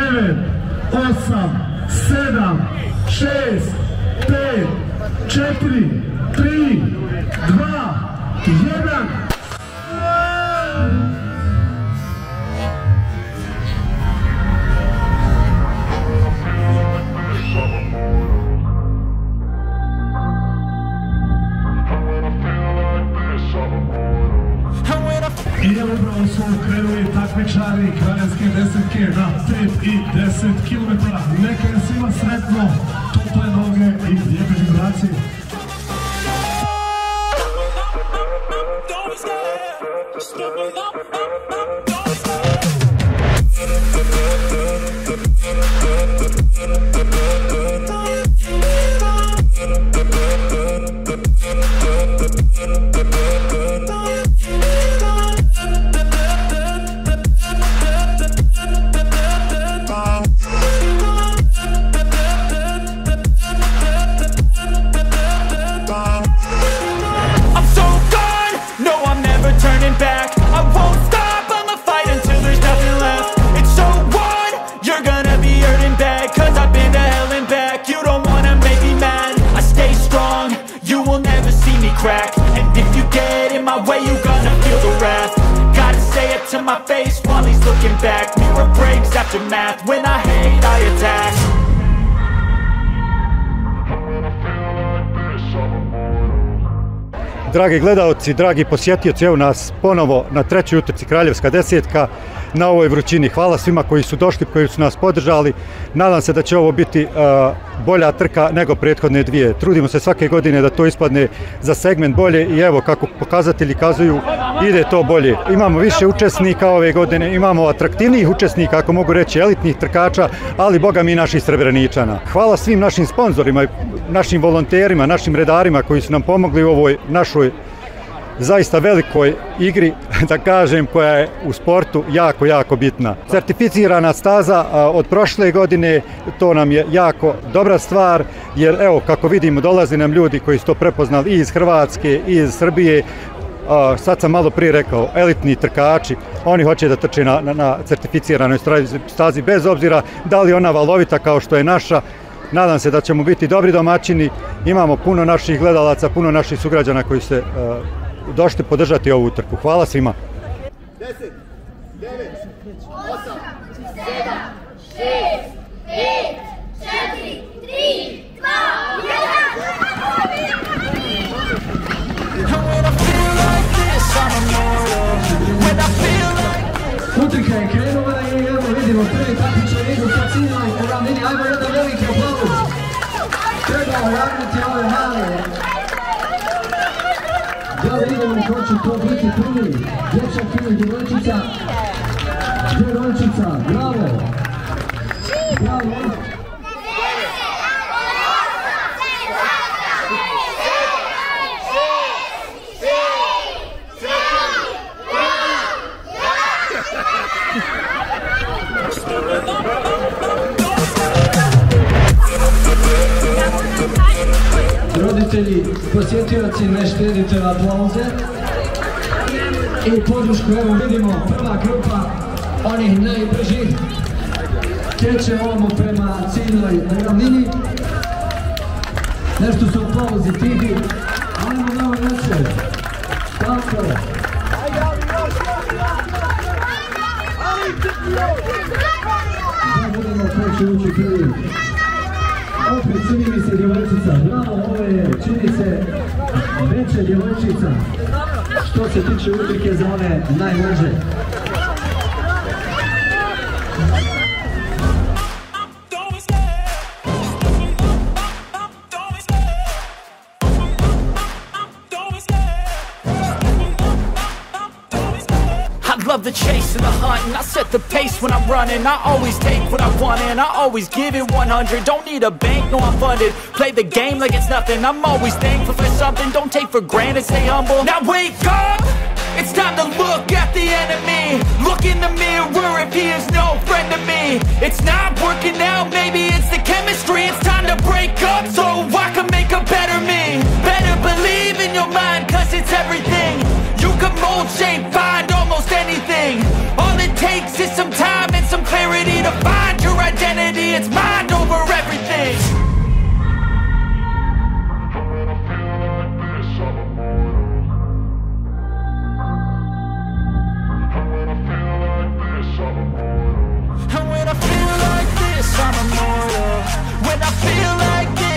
9, 8, 7, 6, 5, 4, 3, 2, 1. I evo upravo su krenuli takmičari kraljevske desetke na 5 i 10 km. Neka je svima sretno, tople noge i lijepe vibracije. Crack. And if you get in my way, you gonna feel the wrath. Gotta say it to my face while he's looking back. Mirror breaks after math. When I hate, I attack. Dragi gledaoci, dragi posjetioci, evo nas ponovo na trećoj utrci Kraljevska desetka na ovoj vrućini. Hvala svima koji su došli, koji su nas podržali. Nadam se da će ovo biti bolja trka nego prethodne dvije. Trudimo se svake godine da to ispadne za segment bolje i evo kako pokazatelji kazuju, ide to bolje. Imamo više učesnika ove godine, imamo atraktivnijih učesnika, ako mogu reći elitnih trkača, ali boga mi naših Srebreničana. Hvala svim našim sponzorima, našim volonterima, našim redarima koji su nam pomogli u ovoj našoj zaista velikoj igri, da kažem, koja je u sportu jako, jako bitna. Certificirana staza od prošle godine, to nam je jako dobra stvar, jer evo kako vidimo dolaze nam ljudi koji su to prepoznali i iz Hrvatske i iz Srbije. Sad sam malo prije rekao, elitni trkači, oni hoće da trče na certificiranoj stazi bez obzira da li ona valovita kao što je naša. Nadam se da ćemo biti dobri domaćini, imamo puno naših gledalaca, puno naših sugrađana koji se došli podržati ovu utrku. Hvala svima. 10, 9, 8, 7, 6, 5, 4, 3, 2, 1. Utrka je krenula i evo vidimo prvi takmičar idu sa ciljnoj ravnini. Ajmo jedan veliki aplauz. Trebamo javiti ove male. Da vidimo ko će to biti prvi. Dječak ili djevojčica. Djevojčica, bravo. Bravo. Roditelji, posjetioci, ne štedite aplauze i podršku. Evo vidimo prva grupa onih najbržih kreće ovamo prema ciljnoj ravnini. Nešto su aplauzi tihi, ajmo malo naše. Tako je. Da vidimo ko će ući prvi. Opet čini mi se djevojčica, bravo, ovo je, čini se, veća djevojčica, što se tiče utrke za one najmlađe. Love the chase and the hunt, and I set the pace when I'm running. I always take what I want and I always give it 100. Don't need a bank, no I'm funded. Play the game like it's nothing. I'm always thankful for something. Don't take for granted, stay humble. Now wake up, it's time to look at the enemy. Look in the mirror if he is no friend to me. It's not working out, maybe it's the chemistry. It's time to break up so I can make a better me. Better believe in your mind, cause it's everything. You can mold, shape, find almost anything. All it takes is some time and some clarity to find your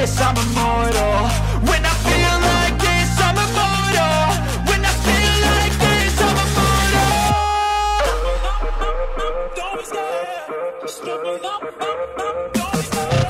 this, I'm immortal. When I feel like this, I'm immortal. When I feel like this, I'm immortal. Don't be scared, just get me up. Don't be scared.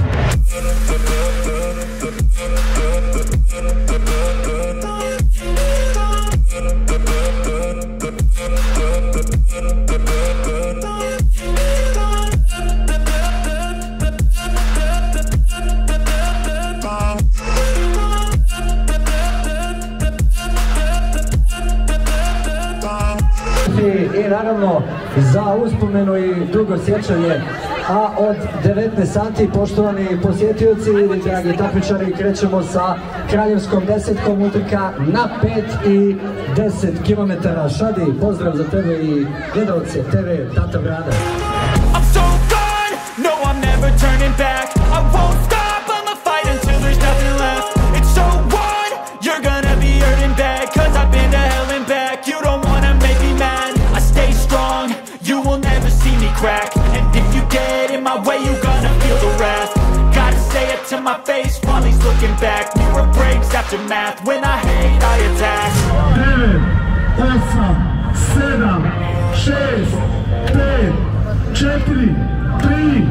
I naravno za uspomenu i dugo sjećanje, a od 19 sati, poštovani posjetioci i dragi takmičari, krećemo sa kraljevskom desetkom, utrka na 5 i 10 km. Šadi, pozdrav za tebe i gledalce TV Tata Brada. I'm so gone, no I'm never turning back. I won't stop, I'ma fight until there's nothing left. It's so on, you're gonna be hurting bad, cause I've been to hell and back. You don't wanna make me mad, I stay strong, you will never see me crack. And if you get in my way, you gonna feel the wrath. Gotta say it to my face while he's looking back. Mirror breaks after math, when I hate I attack. 9, 8, 7, 6, 5, 4, 3, 2,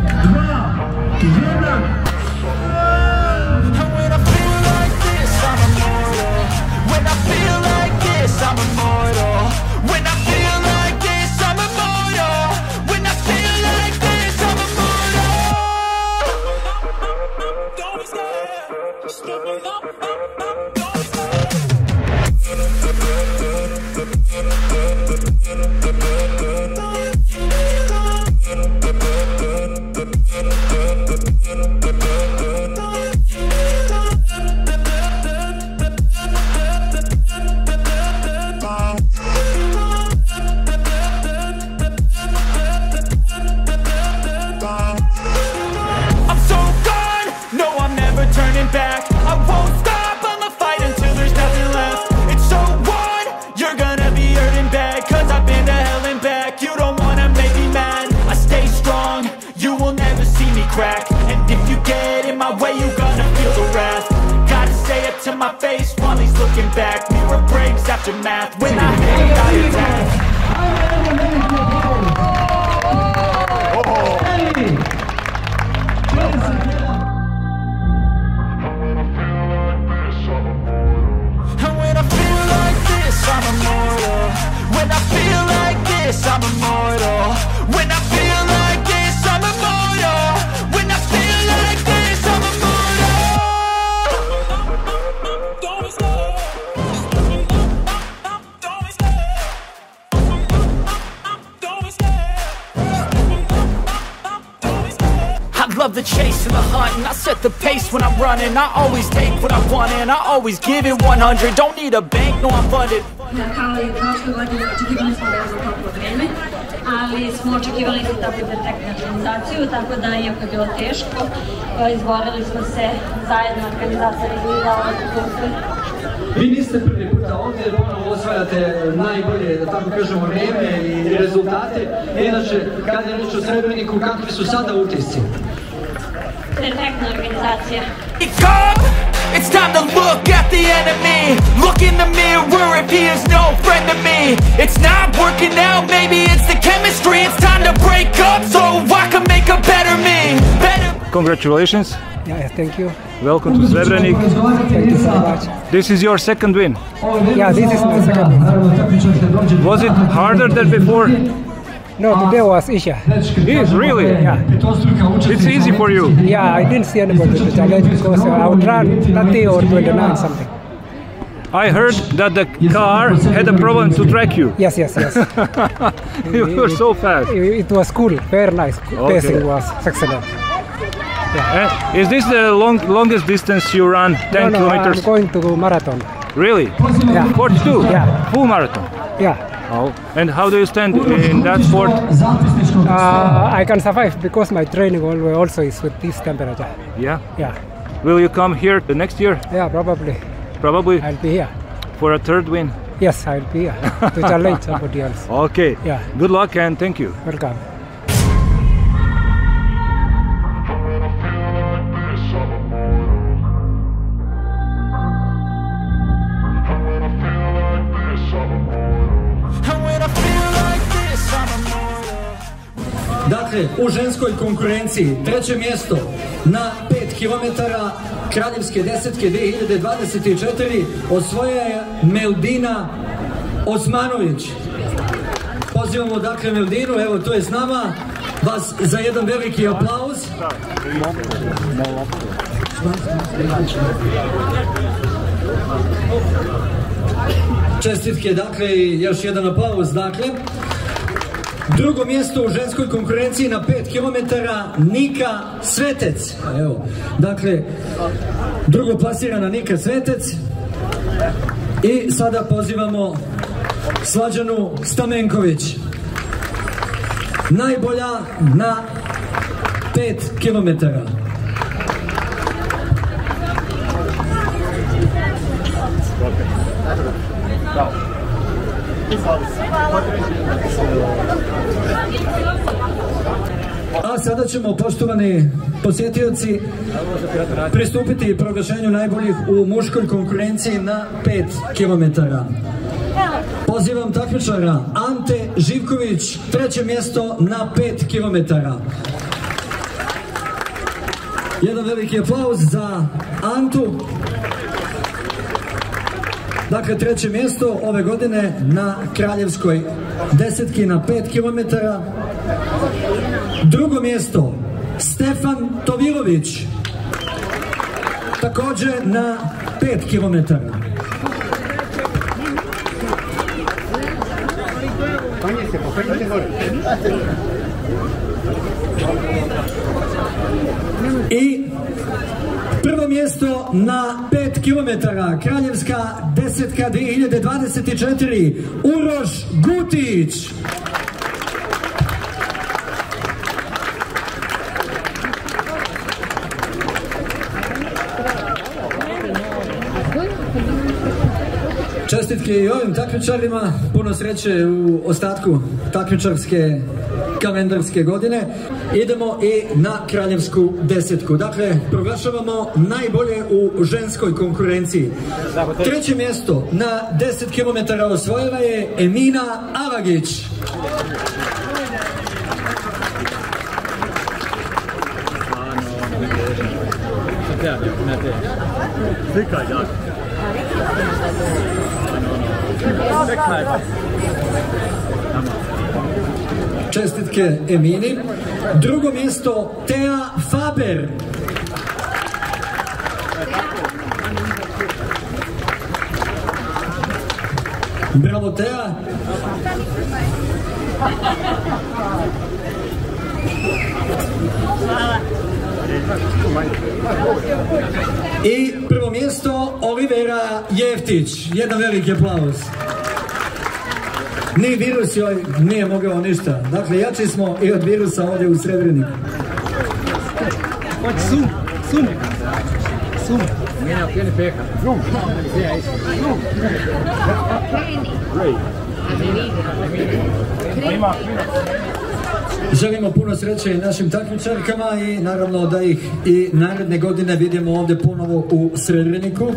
1. When I feel like this, I'm immortal. When I feel like this, I'm immortal. When I feel like this, I'm immortal. When I feel like this, I'm immortal. Don't be scared, just get me up. Don't be scared. I'm so gone, no I'm never turning back. I won't stop, I'ma fight until there's nothing left. It's so on, you're gonna be hurting bad, cause I've been to hell and back. You don't wanna make me mad, I stay strong, you will never see me crack. And if you get in my way, you gonna feel the wrath. Gotta say it to my face while he's looking back. Mirror breaks after math, when I hate I attack. And when I feel like this, I'm immortal. When I feel like this, I'm immortal. When I feel like this, I'm immortal. When I feel like this, I'm immortal. Don't be scared. Don't be scared. Don't be scared. Don't be scared. I love the chase and the hunt, and I set the pace when I'm running. I always take what I want and I always give it 100. Don't need a bank, no I'm funded. Kao i prošle godine očekivali smo brzo toplo vreme, ali smo očekivali isto tako i perfektnu organizaciju, tako da iako je bilo teško, izborili smo se zajedno, organizacija izgledala da uspeh. Vi niste prvi puta ovdje, ponovo osvajate najbolje, da tako kažemo, vreme i rezultate. Inače, kada je reč o Srebreniku, kakvi su sada utisci? Perfektna organizacija. It's time to look at the enemy. Look in the mirror if he is no friend to me. It's not working out, maybe it's the chemistry. It's time to break up so I can make a better me. Congratulations. Yeah, thank you. Welcome to Srebrenik. Thank you so much. This is your second win. Yeah, this is my second win. Was it harder than before? No, today was easier. Yes, really? Yeah. It's easy for you. Yeah, I didn't see anybody to challenge because I would run 30 or 29 something. I heard that the car had a problem to track you. Yes, yes, yes. You were so fast. It was cool, very nice. Okay. Pacing was excellent. Is this the longest distance you run? 10 No, kilometers? I'm going to marathon. Really? Yeah. 42? Yeah. Full marathon? Yeah. Oh. And how do you stand in that sport? I can survive because my training also is with this temperature. Yeah? Yeah. Will you come here the next year? Yeah, probably. Probably I'll be here. for a third win? Yes, I'll be here to challenge somebody else. Okay. Yeah. Good luck and thank you. Welcome. Dakle, u ženskoj konkurenciji treće mjesto na 5 km kraljevske desetke 2024 osvoja je Meldina Osmanović. Pozivamo dakle Meldinu, evo tu je s nama, vas za jedan veliki aplauz. Čestitke, dakle, i još jedan aplauz, dakle. Drugo mjesto u ženskoj konkurenciji na 5 km Nika Svetec. Evo, dakle, drugo plasirana Nika Svetec. I sada pozivamo Slađanu Stamenković. Najbolja na 5 km. A sada ćemo, poštovani posjetioci, pristupiti proglašenju najboljih u muškoj konkurenciji na 5 km. Pozivam takmičara Ante Živković, treće mjesto na 5 km. Jedan veliki aplauz za Antu. Dakle, treće mjesto ove godine na kraljevskoj desetki na 5 km. Drugo mjesto Stefan Tovilović, također na 5 km. I prvo mjesto na 5 km kraljevska desetka 2024 Uroš Gutić. Čestitke i ovim takmičarima, puno sreće u ostatku takmičarske kalendarske godine. Idemo i na kraljevsku desetku. Dakle, proglašavamo najbolje u ženskoj konkurenciji. Treće mjesto na 10 km osvojila je Emina Avagić. Čestitke Emini. Drugo mjesto Tea Faber. Bravo Tea. I prvo mjesto Olivera Jeftić. Jedan veliki aplauz. Ni virus joj nije mogao ništa. Dakle, jači smo i od virusa ovdje u Srebreniku. Sum. Želimo puno sreće našim takmičarkama i naravno da ih i naredne godine vidimo ovdje ponovo u Srebreniku.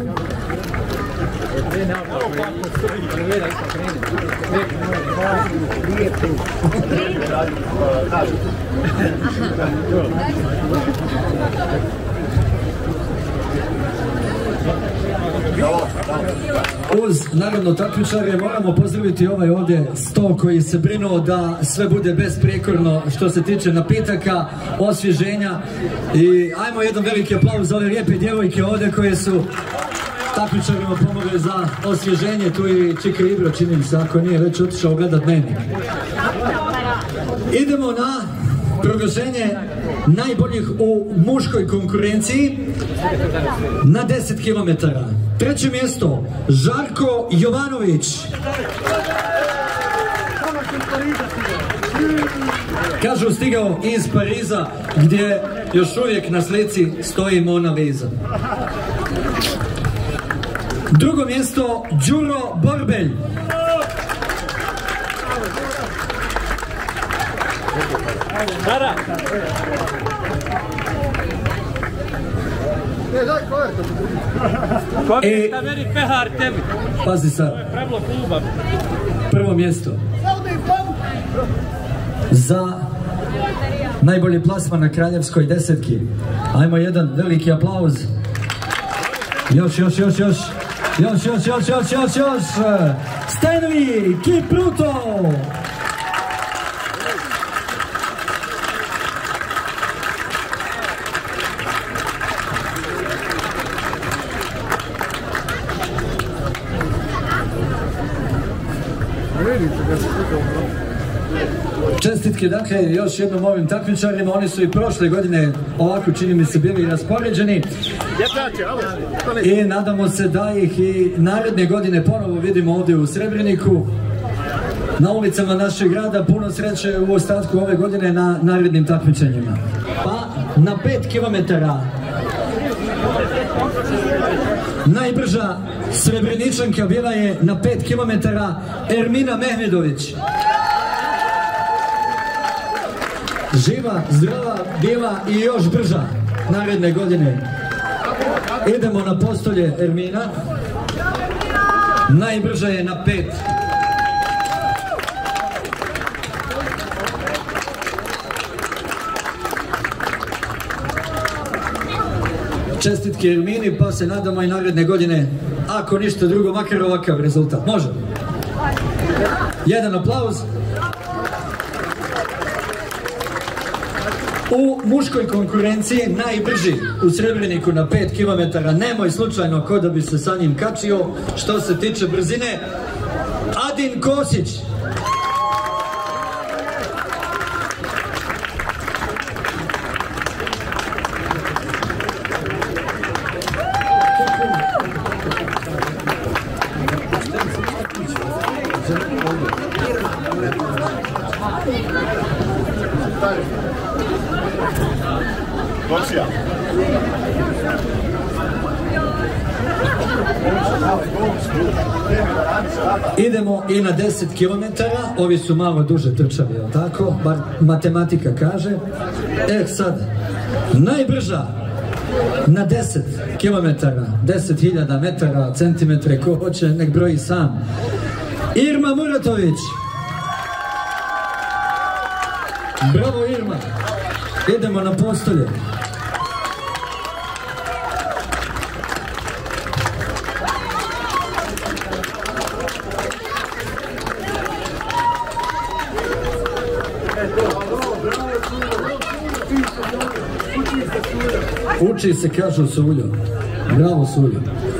Uz naravno takmičare moramo pozdraviti ovaj ovdje sto koji se brinuo da sve bude besprijekorno što se tiče napitaka, osvježenja i ajmo jedan veliki aplauz za ove lijepe djevojke ovdje koje su takmičarima pomogle za osvježenje. Tu i Čika Ibro, čini mi se, ako nije već otišao gledat dnevnik. Idemo na proglašenje najboljih u muškoj konkurenciji na 10 km. Treće mjesto Žarko Jovanović. Kažu stigao iz Pariza gdje još uvijek na slici stoji Mona Lisa. Drugo mjesto Đuro Borbelj. Pazi sad. Prvo mjesto za najbolji plasman na kraljevskoj desetki. Ajmo jedan veliki aplauz. Još. Stenovi Kipruto. Čestitke, dakle, još jednom ovim takmičarima, oni su i prošle godine ovako, čini mi se, bili raspoređeni i nadamo se da ih i naredne godine ponovo vidimo ovdje u Srebreniku, na ulicama našeg grada. Puno sreće u ostatku ove godine na narednim takmičenjima. Pa na 5 km najbrža Srebreničanka bila je na 5 km Ermina Mehmedović. Živa, zdrava, bila i još brža naredne godine. Idemo na postolje Ermina. Najbrža je na 5. Čestitke Ermini, pa se nadamo i naredne godine, ako ništa drugo, makar ovakav rezultat. Može. Jedan aplauz. U muškoj konkurenciji najbrži u Srebreniku na 5 km, nemoj slučajno ko da bi se sa njim kačio, što se tiče brzine, Adin Kosić. Idemo i na 10 km, ovi su malo duže trčavi, jel tako? Bar matematika kaže. Sad, najbrža na 10 km, 10.000 metara, centimetre, ko hoće nek broji sam. Irma Muratović. Bravo Irma. Idemo na postolje. Uči se, kažu Suljo. Bravo Suljo.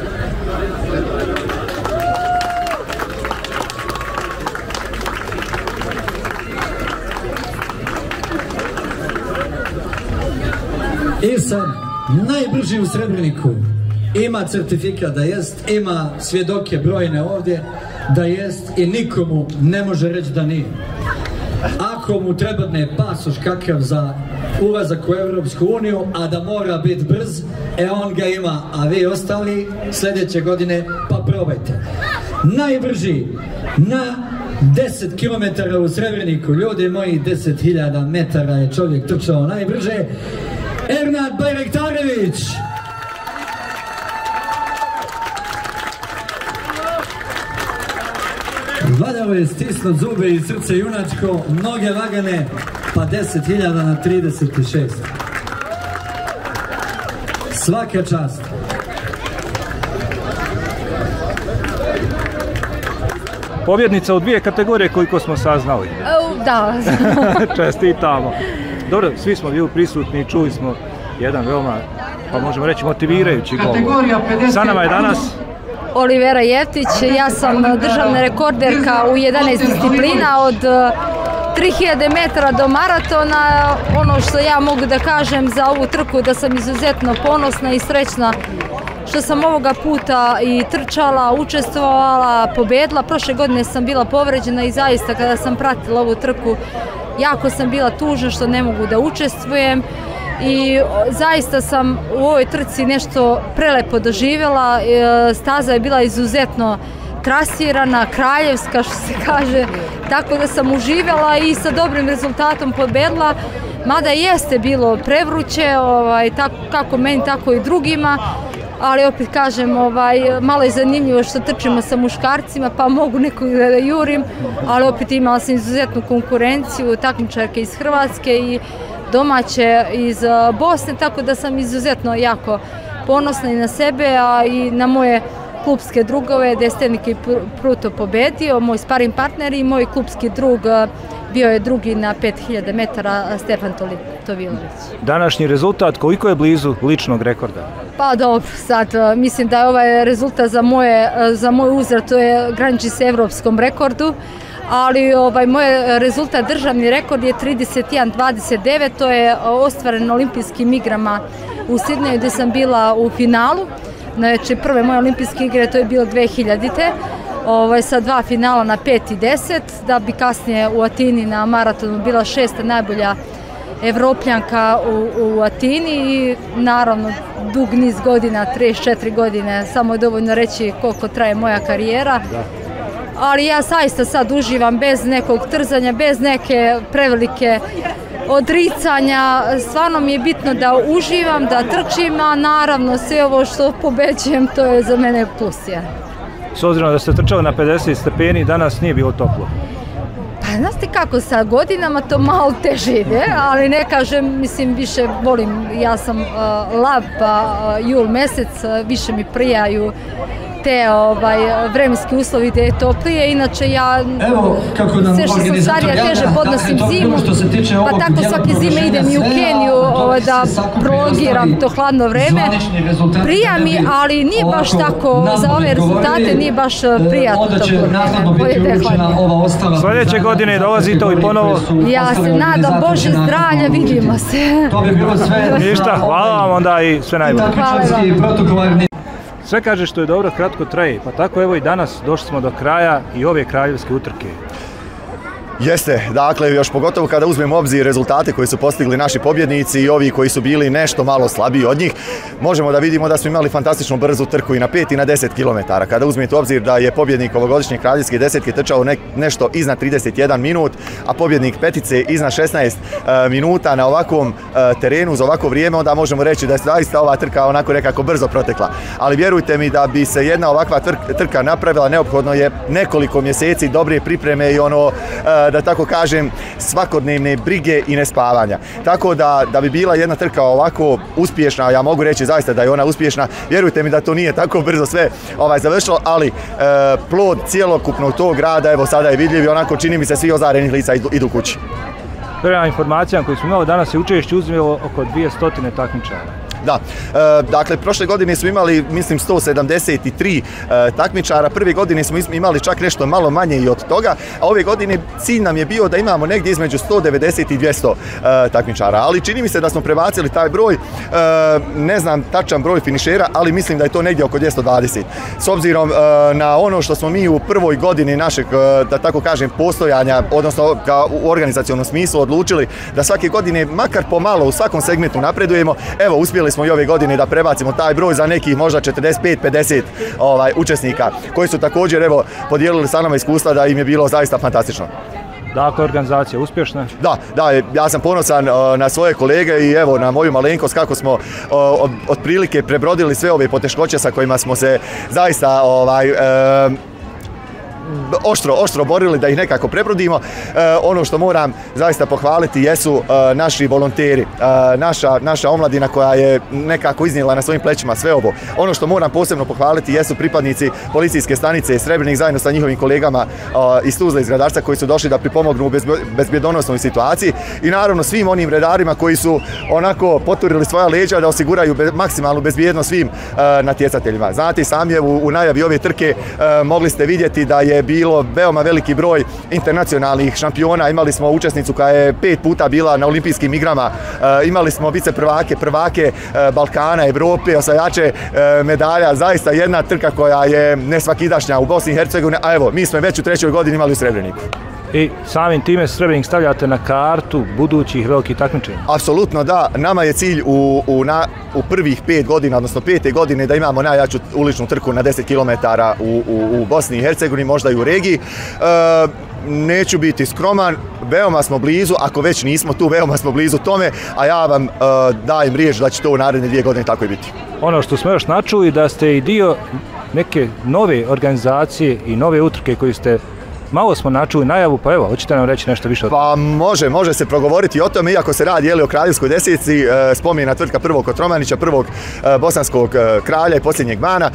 I sad, najbrži u Srebreniku. Ima certifikat da jest, ima svjedoke brojne ovdje da jest i nikomu ne može reći da nije. Ako mu trebadne pasoš kakav za ulazak u Evropsku uniju, a da mora biti brz, on ga ima, a vi ostali sljedeće godine pa probajte. Najbrži na 10 km u Srebreniku, ljudi moji, 10.000 metara je čovjek trčao najbrže, Ernad Bajrektarević. Valjalo je stisnut zube i srce junačko, noge lagane, pa 10.000 na 36. Svaka čast. Pobjednica u 2 kategorije koliko smo saznali. Da. Čestitamo. Dobro, svi smo bili prisutni i čuli smo jedan veoma, pa možemo reći, motivirajući govor. Sa nama je danas Olivera Jeftić, ja sam državna rekorderka u 11 disciplina, od 3000 metara do maratona. Ono što ja mogu da kažem za ovu trku, da sam izuzetno ponosna i srećna što sam ovoga puta i trčala, učestvovala, pobedila. Prošle godine sam bila povređena i zaista kada sam pratila ovu trku, jako sam bila tužna što ne mogu da učestvujem. I zaista sam u ovoj trci nešto prelepo doživjela, staza je bila izuzetno trasirana, kraljevska što se kaže, tako da sam uživjela i sa dobrim rezultatom pobedila, mada jeste bilo prevruće, kako meni tako i drugima, ali opet kažem, malo je zanimljivo što trčimo sa muškarcima, pa mogu nekog da jurim, ali opet imala sam izuzetnu konkurenciju, takmičarke iz Hrvatske i domaće iz Bosne, tako da sam izuzetno jako ponosna i na sebe, a i na moje klubske drugove, gde je Stenike Pruto pobedio, moj sparing partner i moj klubski drug bio je drugi na 5000 metara, Stefan Tovilović. Današnji rezultat koliko je blizu ličnog rekorda? Pa dobro, sad mislim da je ovaj rezultat za moj uzrast, to je graniči se evropskom rekordu, ali moj rezultat, državni rekord je 31.29, to je ostvaren na olimpijskim igrama u Sidneju gde sam bila u finalu. Znači, prve moje olimpijske igre, to je bilo 2000-te, sa 2 finala na 5 i 10, da bi kasnije u Atini na maratonu bila 6. najbolja evropljanka u Atini i naravno dug niz godina, 34 godine, samo je dovoljno reći koliko traje moja karijera. Ali ja zaista sad uživam bez nekog trzanja, bez neke prevelike odricanja, stvarno mi je bitno da uživam, da trčim, a naravno sve ovo što pobeđujem, to je za mene plus. S obzirom da ste trčali na 50 stepeni, danas nije bilo toplo. Pa znate kako, sa godinama to malo teže ide, ali ne kažem, mislim, više volim, ja sam lav, pa jul mesec, više mi prijaju te vremenski uslovi gde je toplije, inače ja sve što sam starija teže podnosim zimu, pa tako svake zime idem i u Keniju da prolongiram to hladno vreme. Prija mi, ali nije baš tako, za ove rezultate nije baš prijatno toplo vreme. Sljedeće godine dolazite i ponovo? Ja se nadam, Bože zdravlja, vidimo se. Ništa, hvala vam onda i sve najbolje. Hvala vam. Sve kaže što je dobro, kratko traje, pa tako evo i danas došli smo do kraja i ove kraljevske utrke. Jeste, dakle, još pogotovo kada uzmemo obzir rezultate koje su postigli naši pobjednici i ovi koji su bili nešto malo slabiji od njih, možemo da vidimo da su imali fantastično brzu trku i na 5 i na 10 km. Kada uzmete obzir da je pobjednik ovogodišnje kraljevske desetke trčao nešto iznad 31 minut, a pobjednik petice iznad 16 minuta na ovakvom terenu za ovako vrijeme, onda možemo reći da je zaista ova trka onako nekako brzo protekla. Ali vjerujte mi da bi se jedna ovakva trka napravila, neophodno je nekoliko mjeseci dobre pripreme i da tako kažem, svakodnevne brige i nespavanja. Tako da bi bila jedna trka ovako uspješna, ja mogu reći zaista da je ona uspješna, vjerujte mi da to nije tako brzo sve završilo, ali plod cijelokupnog tog rada, evo sada je vidljiv i onako čini mi se svi ozarenih lica idu kući. Prema informacijama koju smo imali danas je učešće uzmelo oko 200 takmičara. Da, dakle, prošle godine smo imali, mislim, 173 takmičara, prve godine smo imali čak nešto malo manje i od toga, a ove godine cilj nam je bio da imamo negdje između 190 i 200 takmičara, ali čini mi se da smo prebacili taj broj, ne znam tačan broj finišera, ali mislim da je to negdje oko 220. S obzirom na ono što smo mi u prvoj godini našeg, da tako kažem, postojanja, odnosno u organizacionom smislu odlučili da svake godine makar pomalo u svakom segmentu napredujemo, evo, uspjeli smo i ove godine da prebacimo taj broj za nekih možda 45-50 učesnika koji su također evo podijelili sa nama iskustva da im je bilo zaista fantastično. Dakle, organizacija uspješna? Da, ja sam ponosan na svoje kolege i evo na moju malenkost kako smo otprilike prebrodili sve ove poteškoće sa kojima smo se zaista oštro borili da ih nekako prebrodimo. Ono što moram zaista pohvaliti jesu naši volonteri, naša omladina koja je nekako iznijela na svojim plećima sve ovo. Ono što moram posebno pohvaliti jesu pripadnici policijske stanice Srebrnik zajedno sa njihovim kolegama iz Tuzle iz Gradarca koji su došli da pripomognu u bezbjedonosnoj situaciji i naravno svim onim redarima koji su onako poturili svoja leđa da osiguraju maksimalnu bezbjednost svim natjecateljima. Znate, sami u najavi ove trke mogli ste vidjeti da je bilo veoma veliki broj internacionalnih šampiona, imali smo učesnicu koja je 5 puta bila na olimpijskim igrama, imali smo prvake Balkana, Evrope, osvajače medalja, zaista jedna trka koja je nesvakidašnja u Bosni i Hercegovini, a evo, mi smo već u 3. godini imali u Srebreniku. I samim time Srebrnik stavljate na kartu budućih velikih takmičenja? Apsolutno da, nama je cilj u prvih 5 godina, odnosno 5. godine da imamo najjaču uličnu trku na 10 km u Bosni i Hercegovini, možda i u regiji. neću biti skroman, veoma smo blizu, ako već nismo tu, veoma smo blizu tome, a ja vam dajem riječ da će to u naredne 2 godine tako i biti. Ono što smo još načuli da ste i dio neke nove organizacije i nove utrke koju ste, malo smo načuli najavu, pa evo, hoćete nam reći nešto više o tome? Pa može se progovoriti o tome, iako se radi o kraljevskoj deseci, spomena tvrtka prvog Kotromanića, prvog bosanskog kralja i posljednjeg bana.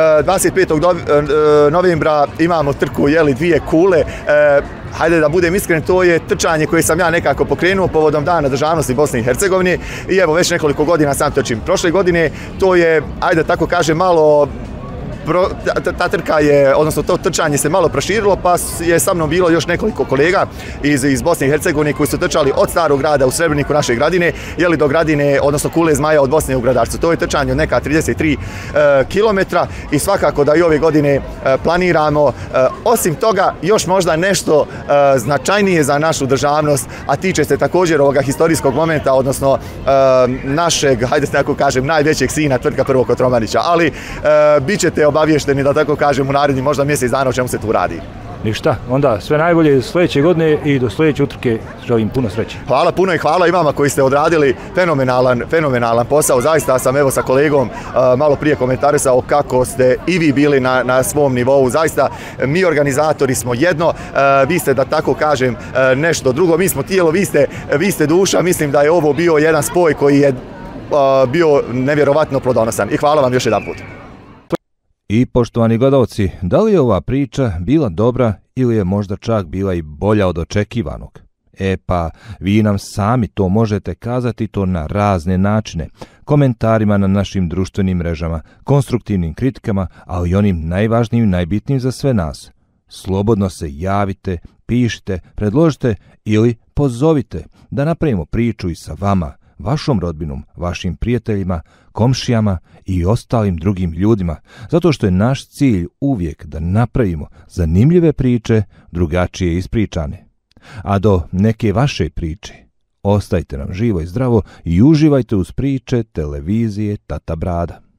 25. novembra imamo trku 2 kule, hajde da budem iskren, to je trčanje koje sam ja nekako pokrenuo povodom Dana državnosti Bosne i Hercegovine i evo već nekoliko godina sam trčim. Prošle godine to je, ajde tako kažem, malo ta trka je, odnosno to trčanje se malo proširilo, pa je sa mnom bilo još nekoliko kolega iz Bosne i Hercegovine koji su trčali od Starog grada u Srebrniku naše Gradine, do Gradine, odnosno Kule Zmaja od Bosne u Gradarcu. To je trčanje od neka 33 km i svakako da i ove godine planiramo, osim toga, još možda nešto značajnije za našu državnost, a tiče se također ovoga historijskog momenta, odnosno našeg, hajde se tako kažem, najvećeg sina tvrtka prvog Kotromanića, ali bit ćete obavješteni, da tako kažem, u narednih možda mjesec dana o čemu se tu radi. Ništa, onda sve najbolje sljedeće godine i do sljedeće utrke želim puno sreće. Hvala puno i hvala i vama koji ste odradili fenomenalan posao. Zaista sam evo sa kolegom malo prije komentarisao kako ste i vi bili na svom nivou. Zaista mi organizatori smo jedno, vi ste, da tako kažem, nešto drugo. Mi smo tijelo, vi ste duša. Mislim da je ovo bio jedan spoj koji je bio nevjerovatno plodonosan i hvala vam još jedan put. I poštovani gledalci, da li je ova priča bila dobra ili je možda čak bila i bolja od očekivanog? Pa vi nam sami to možete kazati to na razne načine, komentarima na našim društvenim mrežama, konstruktivnim kritikama, ali i onim najvažnijim i najbitnijim za sve nas. Slobodno se javite, pišite, predložite ili pozovite da napravimo priču i sa vama, vašom rodbinom, vašim prijateljima, komšijama i ostalim drugim ljudima, zato što je naš cilj uvijek da napravimo zanimljive priče, drugačije ispričane. A do neke vaše priče, ostajte nam živo i zdravo i uživajte uz priče televizije Tata Brada.